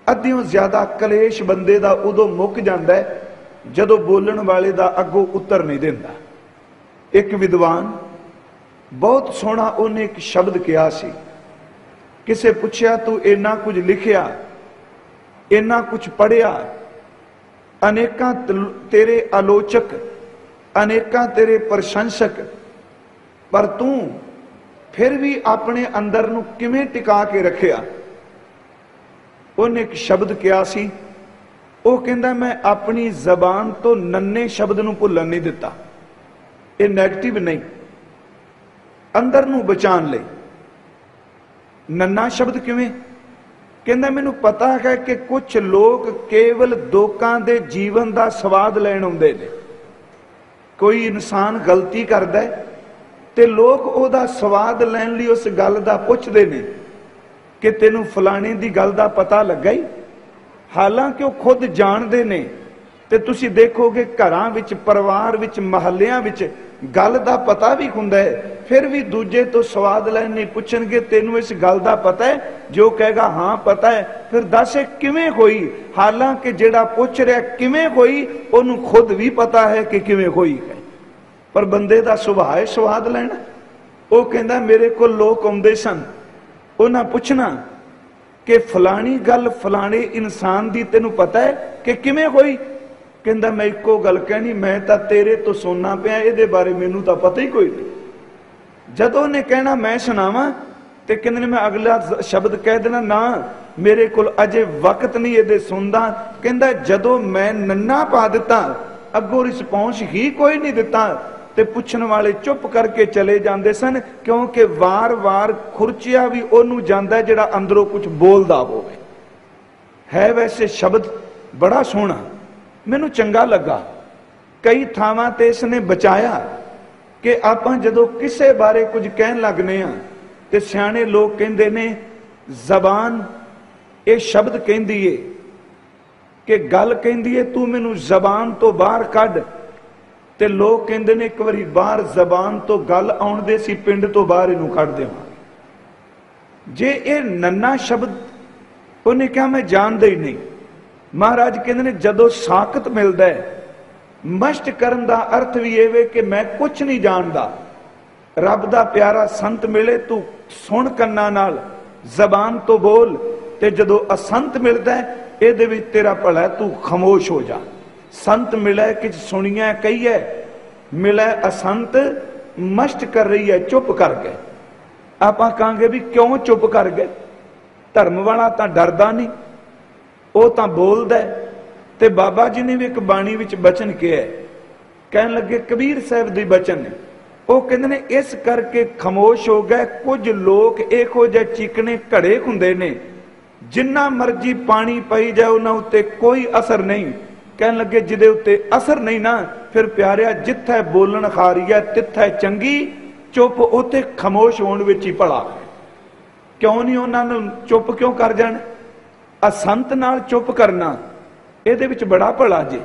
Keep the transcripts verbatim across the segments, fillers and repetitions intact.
अद्धियों ज्यादा कलेश बंदे दा उदों मुक जांदा है जदों बोलण वाले दा अगों उत्तर नहीं दिंदा। एक विद्वान बहुत सोहना उन्हें एक शब्द कहा सी, किसे पुछया तू इन्ना कुछ लिखिया, इन्ना कुछ पढ़िया, अनेकां तेरे आलोचक, अनेकां तेरे प्रशंसक, पर तू फिर भी अपने अंदर नूं किवें टिका के रखिया। उन्हें एक शब्द कहा सी, वो कहंदा मैं अपनी जबान तो नन्ने शब्द नूं भुल्लण नहीं दिता। ये नैगेटिव नहीं, अंदर नूं बचाण लई। नन्ना शब्द किवें? कहंदा मैनूं पता है कि कुछ लोग केवल लोकां दे जीवन का स्वाद लैण आउंदे ने। कोई इंसान गलती करदा है ते लोग ओहदा स्वाद लैण लई उस गल दा पुछदे ने कि तैनूं फलाणे दी गल दा पता लगा ही, हालांकि वह खुद जानते ने। ते तुसीं देखोगे घरां विच, परिवार विच, महल्लियां विच गल दा पता भी हुंदा है, फिर भी दूजे तो स्वाद लैण नहीं पुछणगे तैनूं इस गल दा पता है? जो कहेगा हाँ पता है, फिर दस किवें होई, हालांकि जिहड़ा पुछ रहा किवें होई उहनूं खुद भी पता है कि किवें होई है। पर बंदे दा सुभाअ है स्वाद लैणा। वो कहंदा मेरे कोल लोग आउंदे सन, उन्हां पुछना कि फलानी गल फलाने इंसान दी तैनूं पता है कि किवें होई? कहंदा मैं इक्को गल कहनी, मैं तां तेरे तो सुनना पिया, इहदे बारे मैनूं तां पता ही कोई नहीं। जदों ने कहना मैं सुनावां ते कहंदे ने मैं अगला शब्द कह देना, ना मेरे कोल अजे वक्त नहीं इहदे सुनदा। कहंदा जदों मैं नन्ना पा दिता, अगों रिस्पॉन्स ही कोई नहीं दिता, ते पुछण वाले चुप करके चले जांदे सन, क्योंकि वार वार खुरचिया भी ओनू जांदा जिहड़ा अंदरों कुछ बोलदा होवे। है वैसे शब्द बड़ा सोहना, मैनूं चंगा लगा। कई थावां ते इसने बचाया कि आपां जदों किसे बारे कुछ कहण लगने आ ते सियाणे लोग कहंदे ने जबान ये शब्द कहंदी है कि गल कहंदी है तू मैनूं जबान तो बाहर कढ, ते लोग कहंदे ने एक बारी बाहर जबान तो गल आउण दे सी, पिंड तो बाहर इनू कढ देवांगे। जे ये नन्ना शब्द उन्हें क्या मैं जानदा ही नहीं। महाराज कहंदे ने जदों साकत मिलदा है, मश्ट करन दा अर्थ भी ये वे कि मैं कुछ नहीं जानदा। रब दा प्यारा संत मिले तू सुन कन्ना नाल, जबान तो बोल, ते जदों असंत मिलदा है इहदे विच तेरा भला तू खामोश हो जा। संत मिले किछ सुनिया कहिए, मिले असंत मश्ट कर रही है चुप कर गए। आपां कहांगे भी क्यों चुप कर गए? धर्म वाला तां डरदा नहीं, वो तां बोलदा है। ते बाबा जी ने भी एक बाणी विच बचन किया, कहन लगे कबीर साहब दी बचन ने, वो कहंदे ने इस करके खामोश हो गए कुछ लोग इहो जिहे चिकने घड़े हुंदे ने, जिन्ना मर्जी पानी पई जाए उन्हां उत्ते कोई असर नहीं। कहन लगे जिदे उत्ते असर नहीं ना, फिर प्यारिया जिथे बोलन खारी है तिथे चंगी, चुप उत्ते खामोश होण विच ही भला। क्यों नहीं उन्हां नूं चुप क्यों कर जाण? असंत नाल चुप करना इहदे विच बड़ा भला जे।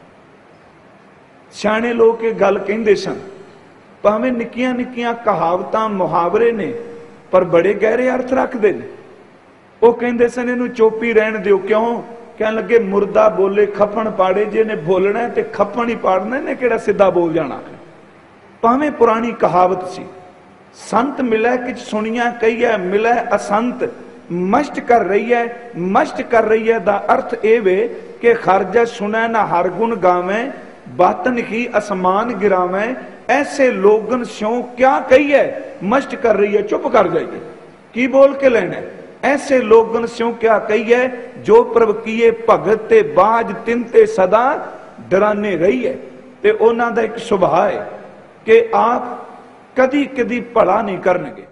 सियाणे लोग ये गल कहिंदे सन, भावें निक्कियां निक्कियां कहावतां मुहावरे ने पर बड़े गहरे अर्थ रखदे ने। वो कहिंदे सन इहनूं चुप ही रहण दिओ। क्यों? कहन लगे मुर्दा बोले खपण पाड़े, जे ने बोलना है ते खपण ही पाड़ना, ने किहड़ा सीधा बोल जाना। भावें पुरानी कहावत सी, संत मिले किछ सुनिया कहिए, मिले असंत मश्ट कर रही है। मश्ट कर रही है दा अर्थ ए वे कि खरजा सुनै ना हर गुण गावे, बातन ही आसमान गिरावे, ऐसे लोगन स्यों क्या कहिए। मश्ट कर रही है चुप कर जाइए, की बोल के लेना है। ऐसे लोगन स्यों क्या कहिए, जो प्रभ किए भगत ते बाज तिन ते सदा डराने रही है। ते उन्हां दा एक सुभाअ है कि आप कदी कदी भला नहीं करनगे।